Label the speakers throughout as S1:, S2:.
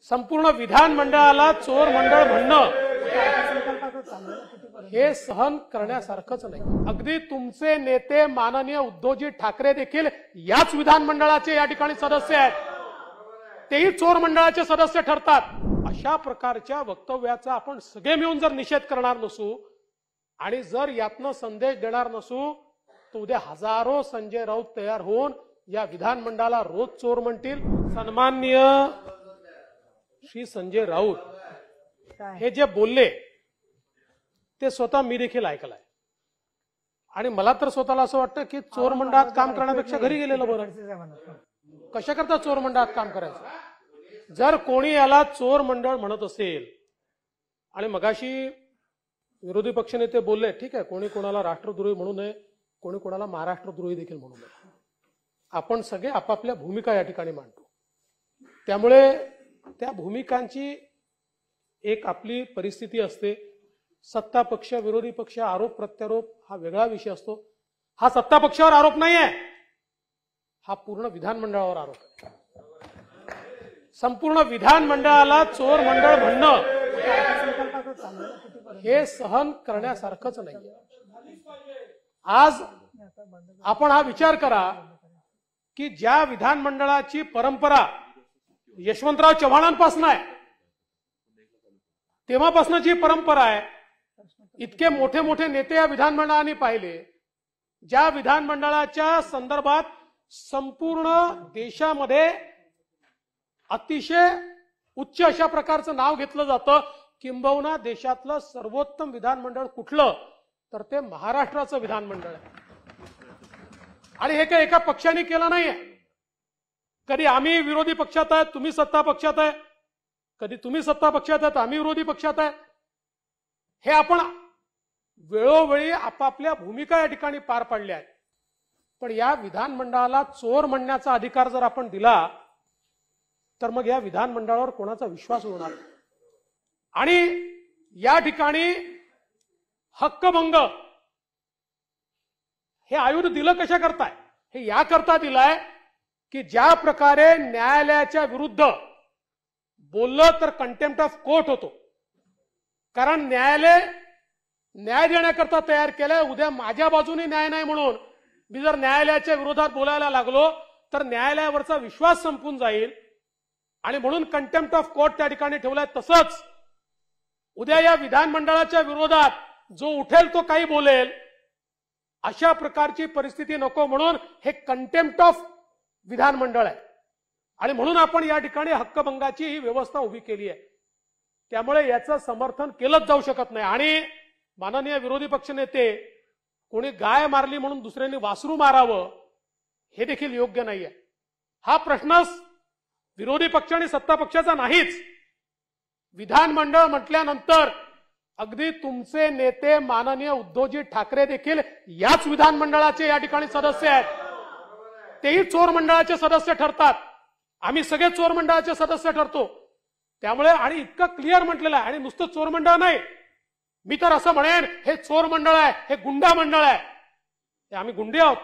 S1: संपूर्ण विधानमंडळाला चोर मंडळ म्हणणं हे सहन करण्यासारखंच नाही। अगदी तुमचे नेते माननीय उद्धवजी ठाकरे देखील याच विधानमंडळाचे या ठिकाणी सदस्य आहेत, तेही चोर मंडळाचे सदस्य ठरतात। अशा प्रकारच्या वक्तव्याचा आपण सगळे मिळून जर निषेध करणार नसू आणि जर यातनं संदेश देणार नसू तर उद्या हजारो संजय राऊत तयार होऊन या विधानमंडळाला रोज चोर म्हणतील। सन्माननीय श्री संजय राऊत हे जे बोलले ते स्वतः मी देखील ऐकलंय आणि मला तर स्वतःला असं वाटतं की चोर मंडळात काम करण्यापेक्षा घरी गेलेलं बरं। कशा करता चोर मंडळात काम करायचं? जर कोणी याला चोर मंडळ म्हणत असेल आणि मगाशी विरोधी पक्षनेते बोलले, ठीक आहे, कोणी कोणाला राष्ट्रद्रोही म्हणू नये, कोणी कोणाला महाराष्ट्रद्रोही देखील म्हणू नये, आपण सगळे आपापल्या भूमिका या ठिकाणी मांडतो। त्यामुळे त्या भूमिकांची एक आपली परिस्थिती असते। सत्ता पक्ष विरोधी पक्ष आरोप प्रत्यारोप हा वेगळा विषय असतो। हा सत्ता पक्षावर आरोप नाहीये, हा पूर्ण विधानमंडळावर आरोप आहे। संपूर्ण विधानमंडळाला चोर मंडळ म्हणणं हे सहन करण्यासारखंच नाहीये। आज आपण हा विचार करा की ज्या विधानमंडळाची परंपरा यशवंतराव चव्हाणांपासून आहे, तेव्हापासूनची परंपरा आहे, इतके मोठे मोठे नेते या विधानमंडळाने पाहिले, ज्या विधानमंडळाच्या संदर्भात संपूर्ण देशामध्ये अतिशय उच्च अशा प्रकारचं नाव घेतलं जातं, किंबहुना देशातलं सर्वोत्तम विधानमंडळ कुठलं तर ते महाराष्ट्राचं विधानमंडळ आहे। आणि हे काही एका पक्षाने केलं नाहीये। कधी आम्ही विरोधी पक्षात आहे, तुम्ही सत्ता पक्षात आहे, कधी तुम्ही सत्ता पक्षात आहे, आम्ही विरोधी पक्षात आहे। हे आपण वेळोवेळी आपापल्या भूमिका या ठिकाणी पार पाडल्या आहेत। पण या विधानमंडळाला चोर म्हणण्याचा अधिकार जर आपण दिला तर मग या विधानमंडळावर कोणाचा विश्वास होणार? आणि या ठिकाणी हक्कभंग हे आयुध दिलं कशा करताय? हे या करता दिलाय की ज्या प्रकारे न्यायालयाच्या विरुद्ध बोललं तर कंटेम्प्ट ऑफ कोर्ट होतो, कारण न्यायालय न्याय देण्याकरता तयार केलंय। उद्या माझ्या बाजूने न्याय नाही म्हणून मी जर न्यायालयाच्या विरोधात बोलायला लागलो तर न्यायालयावरचा विश्वास संपून जाईल आणि म्हणून कंटेम्प्ट ऑफ कोर्ट त्या ठिकाणी ठेवलाय। तसंच उद्या या विधानमंडळाच्या विरोधात जो उठेल तो काही बोलेल, अशा प्रकारची परिस्थिती नको म्हणून हे कंटेम्प्ट ऑफ विधानमंडळ आहे आणि म्हणून आपण या ठिकाणी हक्कभंगाची ही व्यवस्था उभी केली आहे। त्यामुळे याचं समर्थन केलंच जाऊ शकत नाही। आणि माननीय विरोधी पक्षनेते कोणी गाय मारली म्हणून दुसऱ्यांनी वासरू मारावं हे देखील योग्य नाहीये। हा प्रश्नच विरोधी पक्ष आणि सत्ता पक्षाचा नाहीच। विधानमंडळ म्हटल्यानंतर अगदी तुमचे नेते माननीय उद्धवजी ठाकरे देखील याच विधानमंडळाचे या ठिकाणी सदस्य आहेत, तेही चोर मंडळाचे सदस्य ठरतात। आम्ही सगळे चोर मंडळाचे सदस्य ठरतो। त्यामुळे आणि इतकं क्लिअर म्हटलेलं आहे, आणि नुसतं चोर मंडळ नाही, मी तर असं म्हणेन हे चोर मंडळ आहे, हे गुंडा मंडळ आहे, हे आम्ही गुंडे आहोत।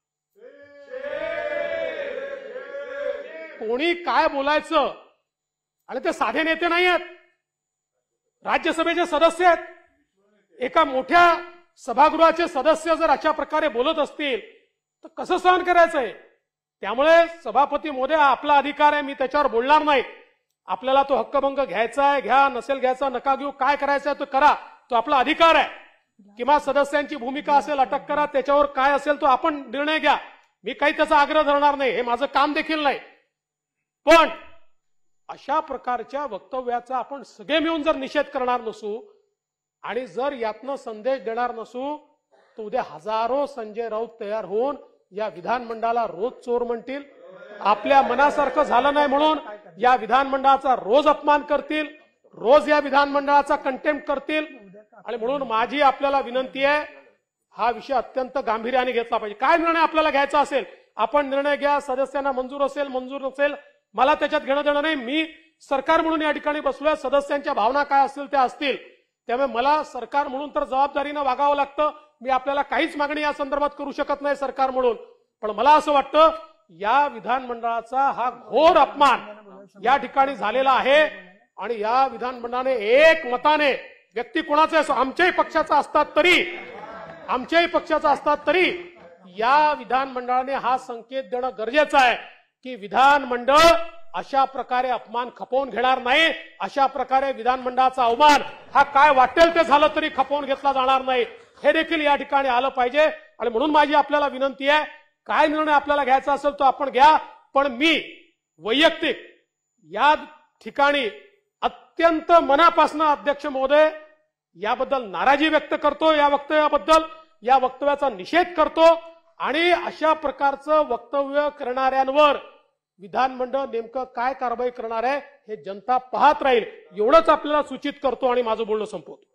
S1: कोणी काय बोलायचं, आणि ते साधे नेते नाही आहेत, राज्यसभेचे सदस्य आहेत। एका मोठ्या सभागृहाचे सदस्य जर अशा प्रकारे बोलत असतील तर कसं सहन करायचंय? त्यामुळे सभापती महोदय, आपला अधिकार आहे, मी त्याच्यावर बोलणार नाही। आपल्याला तो हक्कभंग घ्यायचा आहे घ्या, नसेल घ्यायचा नका घेऊ, काय करायचं आहे तो करा, तो आपला अधिकार आहे। किंवा सदस्यांची भूमिका असेल अटक करा, त्याच्यावर काय असेल तो आपण निर्णय घ्या, मी काही त्याचा आग्रह धरणार नाही, हे माझं काम देखील नाही। पण अशा प्रकारच्या वक्तव्याचा आपण सगळे मिळून जर निषेध करणार नसू आणि जर यातनं संदेश देणार नसू तर उद्या हजारो संजय राऊत तयार होऊन या विधानमंडळाला रोज चोर म्हणतील, आपल्या मनासारखं झालं नाही म्हणून या विधानमंडळाचा रोज अपमान करतील, रोज या विधानमंडळाचा कंटेम्प्ट करतील। आणि म्हणून माझी आपल्याला विनंती आहे, हा विषय अत्यंत गांभीर्याने घेतला पाहिजे। काय निर्णय आपल्याला घ्यायचा असेल आपण निर्णय घ्या, सदस्यांना मंजूर असेल मंजूर नसेल मला त्याच्यात घेणं देणं नाही। मी सरकार म्हणून या ठिकाणी बसलोय, सदस्यांच्या भावना काय असतील त्या असतील, त्यामुळे मला सरकार म्हणून तर जबाबदारीनं वागावं लागतं। मी आपल्याला काहीच मागणी या संदर्भात करू शकत नाही सरकार म्हणून, पण मला असं वाटतं या विधानमंडळाचा हा घोर अपमान या ठिकाणी झालेला आहे आणि या विधानमंडळाने एक मताने, व्यक्ती कोणाचे असो, आमच्याही पक्षाचा असतात तरी या विधानमंडळाने हा संकेत देणं गरजेचं आहे की विधानमंडळ अशा प्रकारे अपमान खपवून घेणार नाही. अशा प्रकारे विधानमंडळाचा अवमान हा काय वाटेल ते झालं तरी खपवून घेतला जाणार नाही, हे देखील या ठिकाणी आलं पाहिजे. आणि म्हणून माझी आपल्याला विनंती आहे, काय निर्णय आपल्याला घ्यायचा असेल तो आपण घ्या, पण मी वैयक्तिक या ठिकाणी अत्यंत मनापासून अध्यक्ष महोदय याबद्दल नाराजी व्यक्त करतो, या वक्तव्याबद्दल, या वक्तव्याचा निषेध करतो आणि अशा प्रकारचं वक्तव्य करणाऱ्यांवर विधानमंडळ नेमकं काय कारवाई करणार आहे हे जनता पाहत राहील, एवढंच आपल्याला सूचित करतो आणि माझं बोलणं संपवतो.